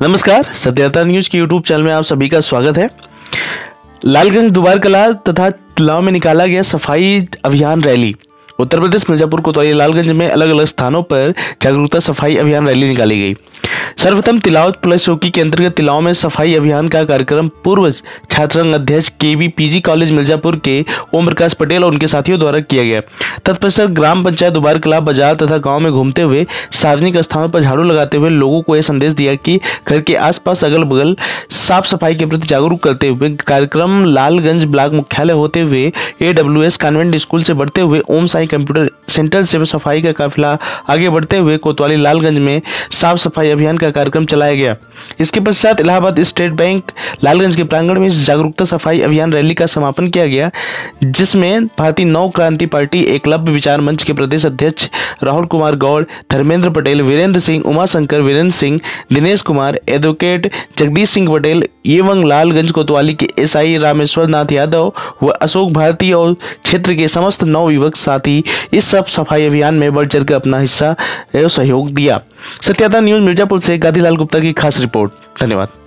नमस्कार, सत्यता न्यूज के यूट्यूब चैनल में आप सभी का स्वागत है। लालगंज दुबार कला तथा तिलाव में निकाला गया सफाई अभियान रैली। उत्तर प्रदेश मिर्जापुर कोतवाली लालगंज में अलग अलग स्थानों पर जागरूकता सफाई अभियान रैली निकाली गई। सर्वप्रथम तिलाव पुलिस चौकी के अंतर्गत तिलाव में सफाई अभियान का कार्यक्रम पूर्व छात्र संघ अध्यक्ष केवी पीजी कॉलेज मिर्जापुर के ओम प्रकाश पटेल और उनके साथियों द्वारा किया गया। तत्पश्चात ग्राम पंचायत दुबार कला बाजार तथा गांव में घूमते हुए सार्वजनिक स्थानों पर झाड़ू लगाते हुए लोगों को यह संदेश दिया कि घर के आसपास अगल बगल साफ सफाई के प्रति जागरूक करते हुए कार्यक्रम लालगंज ब्लॉक मुख्यालय होते हुए AWS कॉन्वेंट स्कूल से बढ़ते हुए ओम साई कंप्यूटर सेंटर से सफाई का काफिला आगे बढ़ते हुए कोतवाली लालगंज में साफ सफाई अभियान का कार्यक्रम चलाया गया। इसके पश्चात इलाहाबाद स्टेट बैंक लालगंज के प्रांगण में जागरूकता सफाई अभियान रैली का समापन किया गया, जिसमें भारतीय नव क्रांति पार्टी एकलव्य विचार मंच के प्रदेश अध्यक्ष राहुल कुमार गौड़, धर्मेंद्र पटेल, वीरेंद्र सिंह, उमाशंकर, वीरेंद्र सिंह, दिनेश कुमार, एडवोकेट जगदीश सिंह पटेल एवं लालगंज कोतवाली के SI रामेश्वर नाथ यादव व अशोक भारती और क्षेत्र के समस्त नवयुवक साथी इस सब सफाई अभियान में बढ़ चढ़कर अपना हिस्सा एवं सहयोग दिया। सत्यता न्यूज मिर्जापुर से गादीलाल गुप्ता की खास रिपोर्ट। धन्यवाद।